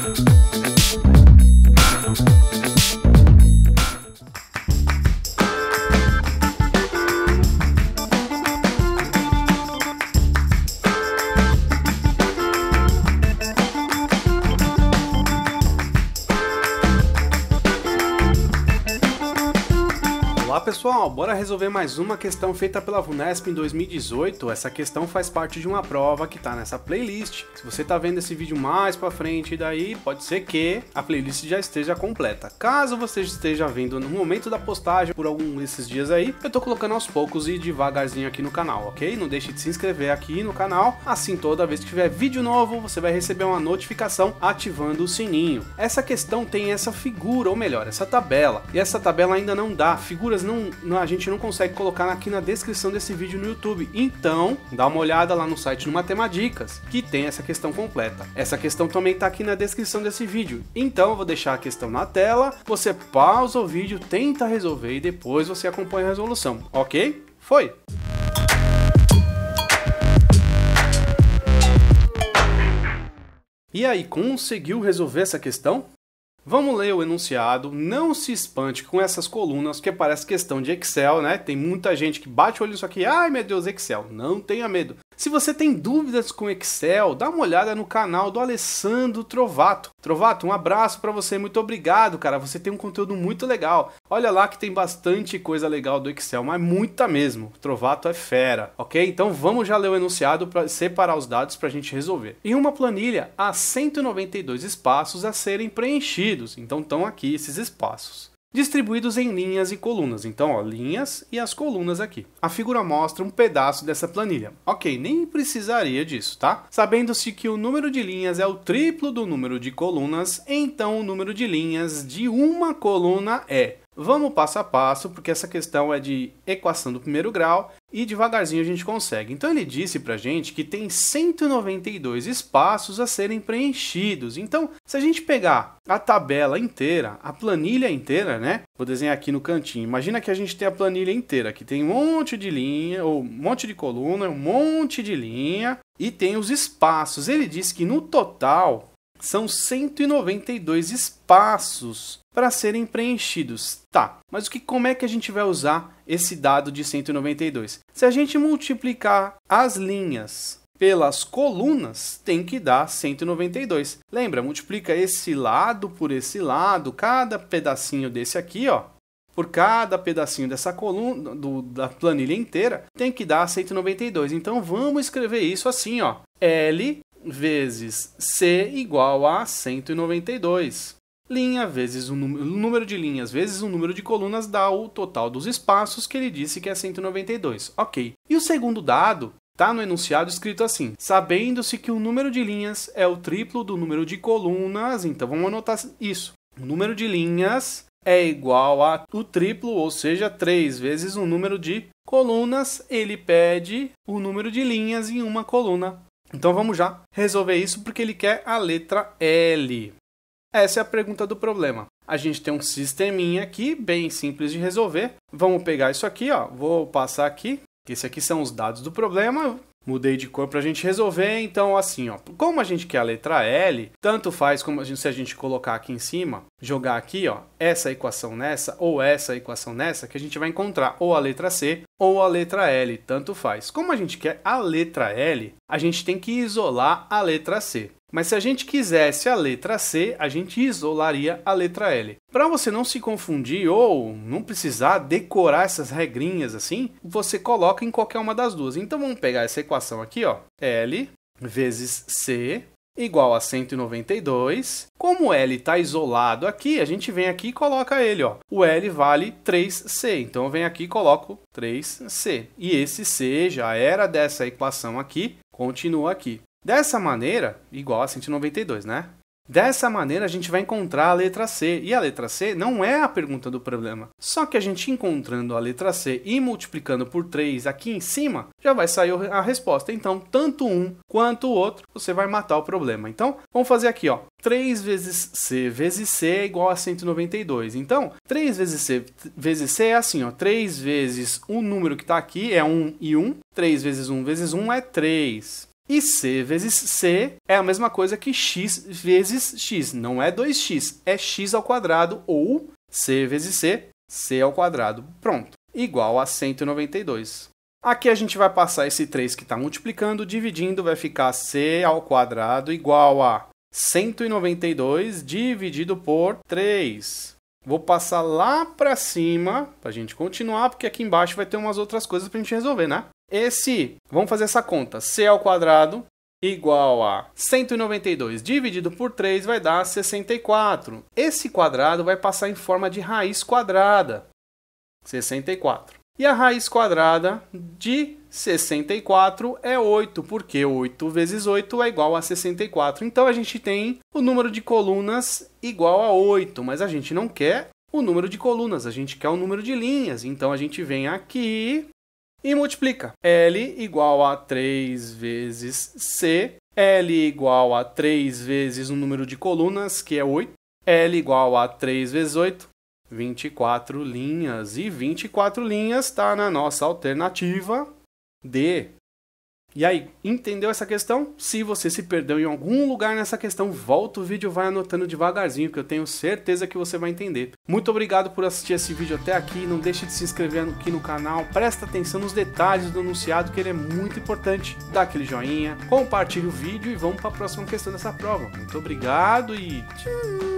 Olá pessoal, bora resolver mais uma questão feita pela VUNESP em 2018. Essa questão faz parte de uma prova que tá nessa playlist. Se você tá vendo esse vídeo mais pra frente, daí pode ser que a playlist já esteja completa. Caso você esteja vendo no momento da postagem, por algum desses dias aí, eu tô colocando aos poucos e devagarzinho aqui no canal, ok? Não deixe de se inscrever aqui no canal, assim toda vez que tiver vídeo novo, você vai receber uma notificação ativando o sininho. Essa questão tem essa figura, ou melhor, essa tabela, e essa tabela ainda não dá, figuras a gente não consegue colocar aqui na descrição desse vídeo no YouTube, então dá uma olhada lá no site no Matemadicas, que tem essa questão completa. Essa questão também está aqui na descrição desse vídeo, então eu vou deixar a questão na tela, você pausa o vídeo, tenta resolver e depois você acompanha a resolução, ok? Foi! E aí, conseguiu resolver essa questão? Vamos ler o enunciado, não se espante com essas colunas, porque parece questão de Excel, né? Tem muita gente que bate o olho nisso aqui, ai meu Deus, Excel, não tenha medo. Se você tem dúvidas com Excel, dá uma olhada no canal do Alessandro Trovato. Trovato, um abraço para você, muito obrigado, cara, você tem um conteúdo muito legal. Olha lá que tem bastante coisa legal do Excel, mas muita mesmo. Trovato é fera, ok? Então vamos já ler o enunciado para separar os dados para a gente resolver. Em uma planilha, há 192 espaços a serem preenchidos, então estão aqui esses espaços, distribuídos em linhas e colunas. Então, ó, linhas e as colunas aqui. A figura mostra um pedaço dessa planilha. Ok, nem precisaria disso, tá? Sabendo-se que o número de linhas é o triplo do número de colunas, então o número de linhas de uma coluna é... Vamos passo a passo, porque essa questão é de equação do primeiro grau e devagarzinho a gente consegue. Então ele disse pra gente que tem 192 espaços a serem preenchidos. Então, se a gente pegar a tabela inteira, a planilha inteira, né? Vou desenhar aqui no cantinho. Imagina que a gente tem a planilha inteira, que tem um monte de linha, ou um monte de coluna, um monte de linha, e tem os espaços. Ele disse que no total são 192 espaços para serem preenchidos. Tá, mas como é que a gente vai usar esse dado de 192? Se a gente multiplicar as linhas pelas colunas, tem que dar 192. Lembra, multiplica esse lado por esse lado, cada pedacinho desse aqui, ó, por cada pedacinho dessa coluna, da planilha inteira, tem que dar 192. Então vamos escrever isso assim, ó, L vezes C igual a 192. Linha vezes o número de linhas vezes o número de colunas dá o total dos espaços que ele disse que é 192. Ok. E o segundo dado está no enunciado escrito assim. Sabendo-se que o número de linhas é o triplo do número de colunas, então vamos anotar isso. O número de linhas é igual a o triplo, ou seja, 3 vezes o número de colunas. Ele pede o número de linhas em uma coluna. Então vamos já resolver isso porque ele quer a letra L. Essa é a pergunta do problema. A gente tem um sisteminha aqui, bem simples de resolver. Vamos pegar isso aqui, ó. Vou passar aqui. Esses aqui são os dados do problema. Mudei de cor para a gente resolver. Então, assim, ó. Como a gente quer a letra L, tanto faz como se a gente colocar aqui em cima, jogar aqui, ó, essa equação nessa ou essa equação nessa, que a gente vai encontrar ou a letra C ou a letra L. Tanto faz. Como a gente quer a letra L, a gente tem que isolar a letra C. Mas se a gente quisesse a letra C, a gente isolaria a letra L. Para você não se confundir ou não precisar decorar essas regrinhas assim, você coloca em qualquer uma das duas. Então vamos pegar essa equação aqui, ó, L vezes C igual a 192. Como L está isolado aqui, a gente vem aqui e coloca ele, ó. O L vale 3C, então eu venho aqui e coloco 3C. E esse C já era dessa equação aqui, continua aqui. Dessa maneira, igual a 192, né? Dessa maneira, a gente vai encontrar a letra C. E a letra C não é a pergunta do problema. Só que a gente encontrando a letra C e multiplicando por 3 aqui em cima, já vai sair a resposta. Então, tanto um quanto o outro, você vai matar o problema. Então, vamos fazer aqui, ó. 3 vezes C é igual a 192. Então, 3 vezes C é assim, ó. 3 vezes o número que está aqui é 1 e 1. 3 vezes 1 é 3. E C vezes C é a mesma coisa que X vezes X. Não é 2x, é x ao quadrado ou C vezes C, C ao quadrado. Pronto, igual a 192. Aqui a gente vai passar esse 3 que está multiplicando, dividindo, vai ficar C ao quadrado igual a 192 dividido por 3. Vou passar lá para cima para a gente continuar, porque aqui embaixo vai ter umas outras coisas para a gente resolver, né? Vamos fazer essa conta. C ao quadrado igual a 192 dividido por 3 vai dar 64. Esse quadrado vai passar em forma de raiz quadrada. 64. E a raiz quadrada de 64 é 8, porque 8 vezes 8 é igual a 64. Então, a gente tem o número de colunas igual a 8, mas a gente não quer o número de colunas, a gente quer o número de linhas. Então, a gente vem aqui e multiplica. L igual a 3 vezes C, L igual a 3 vezes o número de colunas, que é 8. L igual a 3 vezes 8. 24 linhas, e 24 linhas está na nossa alternativa D. E aí, entendeu essa questão? Se você se perdeu em algum lugar nessa questão, volta o vídeo e vai anotando devagarzinho, que eu tenho certeza que você vai entender. Muito obrigado por assistir esse vídeo até aqui, não deixe de se inscrever aqui no canal, presta atenção nos detalhes do enunciado, que ele é muito importante. Dá aquele joinha, compartilhe o vídeo e vamos para a próxima questão dessa prova. Muito obrigado e tchau!